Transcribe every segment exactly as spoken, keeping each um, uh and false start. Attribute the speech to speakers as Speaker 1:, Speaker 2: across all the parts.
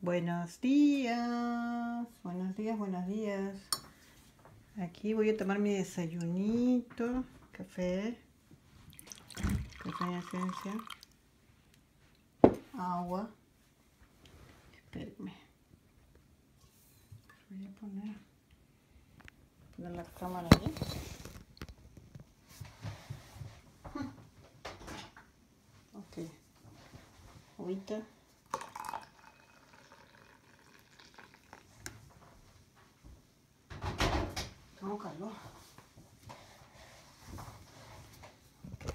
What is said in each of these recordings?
Speaker 1: Buenos días, buenos días, buenos días. Aquí voy a tomar mi desayunito, café, café en esencia, agua. Espérenme. Voy a poner, poner la cámara ahí. Ok. Ahorita. Tengo calor. Okay.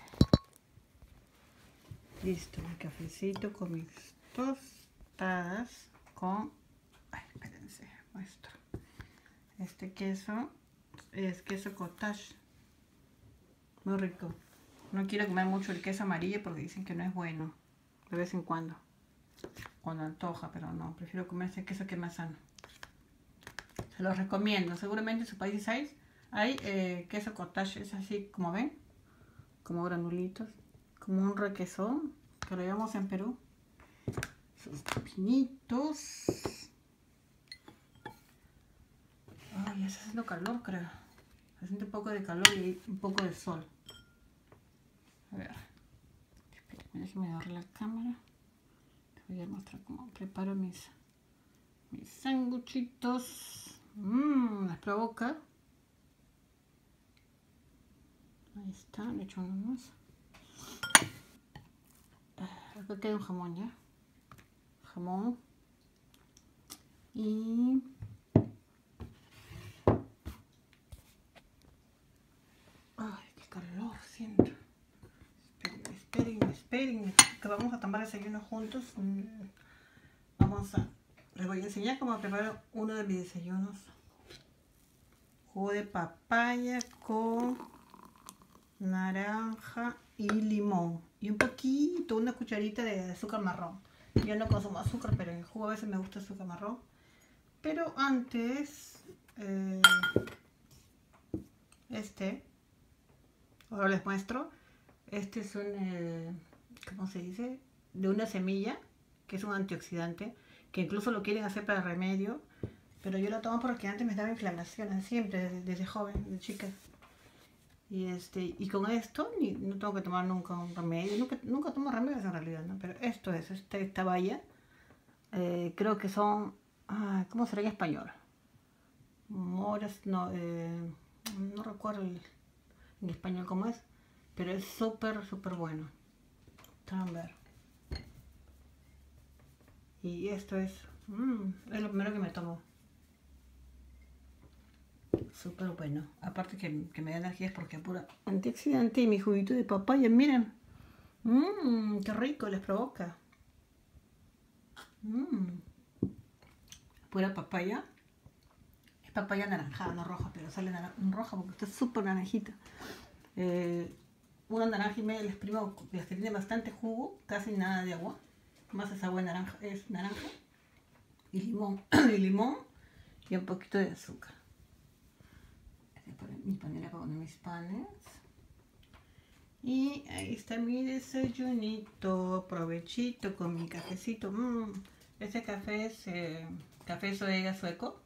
Speaker 1: Listo, mi cafecito con mis tostadas con... Ay, espérense, muestro. Este queso es queso cottage. Muy rico. No quiero comer mucho el queso amarillo porque dicen que no es bueno. De vez en cuando. Cuando antoja, pero no. Prefiero comer ese queso que es más sano. Se los recomiendo. Seguramente en su país hay, hay eh, queso cottage. Es así como ven. Como granulitos. Como un requesón. Que lo llevamos en Perú. Sus pinitos. Ay, ya está haciendo calor, creo. Se siente un poco de calor y un poco de sol. A ver. Espérenme, déjenme dar la cámara. Les voy a mostrar cómo preparo mis, mis sanguchitos. Mmm, les provoca. Ahí está, le echo uno más. Acá queda un jamón ya. Jamón. Y... Ay, qué calor siento. Esperen, esperen, esperen. Que vamos a tomar desayuno juntos. Vamos a... Les voy a enseñar cómo preparo uno de mis desayunos. Jugo de papaya con naranja y limón. Y un poquito, una cucharita de azúcar marrón. Yo no consumo azúcar, pero en el jugo a veces me gusta azúcar marrón. Pero antes, eh, este, ahora les muestro. Este es un, eh, ¿cómo se dice? De una semilla, que es un antioxidante, que incluso lo quieren hacer para remedio. Pero yo lo tomo porque antes me daba inflamaciones, siempre, desde, desde joven, de chica. Y este y con esto ni, no tengo que tomar nunca un remedio, nunca, nunca tomo remedios en realidad, ¿no? Pero esto es, esta, esta baya, eh, creo que son, ah, ¿cómo será en español? Moras, no, eh, no recuerdo el, en español cómo es, pero es súper, súper bueno. Vamos a ver. Y esto es, mmm, es lo primero que me tomo. Súper bueno. Aparte que, que me da energías porque es pura antioxidante y mi juguito de papaya, miren. Mmm, qué rico, les provoca. Mmm. Pura papaya. Es papaya naranjada, no roja, pero sale roja porque está súper naranjita. Eh, una naranja y media les exprimo, las que tienen bastante jugo, casi nada de agua. Más esa agua naranja, es naranja. Y limón. y limón y un poquito de azúcar. Mi panera para poner mis panes. Y ahí está mi desayunito. Provechito con mi cafecito. Mm, este café es eh, café Zoega sueco.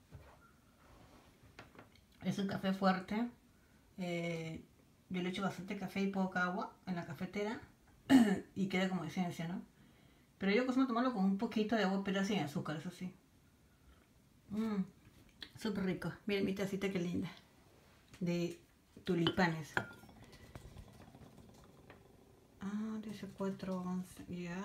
Speaker 1: Es un café fuerte. Eh, yo le echo bastante café y poca agua en la cafetera. y queda como esencia, ¿no? Pero yo acostumbro tomarlo con un poquito de agua, pero sin azúcar, eso sí. Mm, súper rico. Miren mi tacita, qué linda. De tulipanes. Ah, dice cuatro once, ya.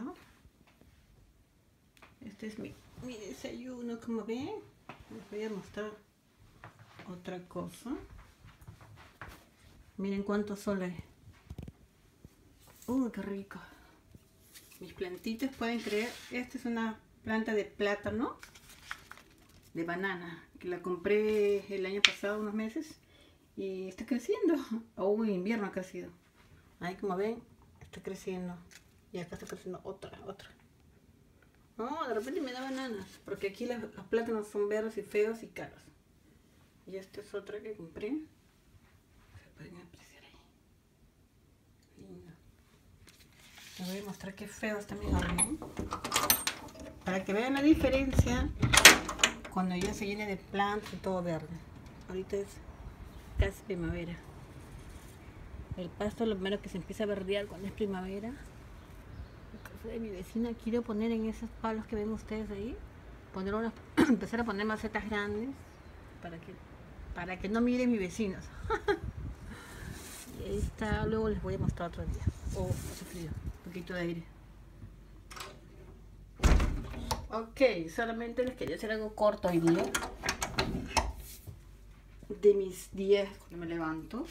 Speaker 1: Este es mi, mi desayuno, como ven. Les voy a mostrar otra cosa. Miren cuánto sol hay. Uy, qué rico. Mis plantitas, pueden creer, esta es una planta de plátano, de banana, que la compré el año pasado, unos meses. Y está creciendo. Aún en invierno ha crecido. Ahí como ven, está creciendo. Y acá está creciendo otra, otra. No, de repente me da bananas. Porque aquí las, los plátanos son verdes y feos y caros. Y esta es otra que compré. Se pueden apreciar ahí. Lindo. Les voy a mostrar qué feo está mi jardín. para que vean la diferencia cuando ya se llene de plantas y todo verde. Ahorita es casi primavera. El pasto lo primero que se empieza a verdear cuando es primavera. El café de mi vecina quiero poner en esos palos que ven ustedes ahí, poner unas, empezar a poner macetas grandes para que para que no miren mis vecinos. Y ahí está, luego les voy a mostrar otro día. Oh, hace frío, un poquito de aire. Ok, solamente les quería hacer algo corto hoy día. De mis días cuando me levanto.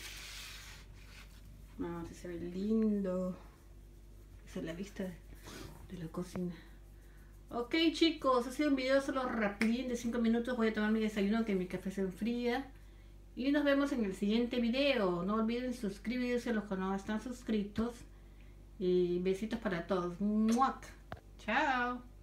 Speaker 1: No, se ve lindo. Esa es la vista de la cocina. Ok chicos, ha sido un video solo rapidín de cinco minutos. Voy a tomar mi desayuno, que mi café se enfría. Y nos vemos en el siguiente video. No olviden suscribirse a los que no están suscritos. Y besitos para todos. ¡Muac! Chao.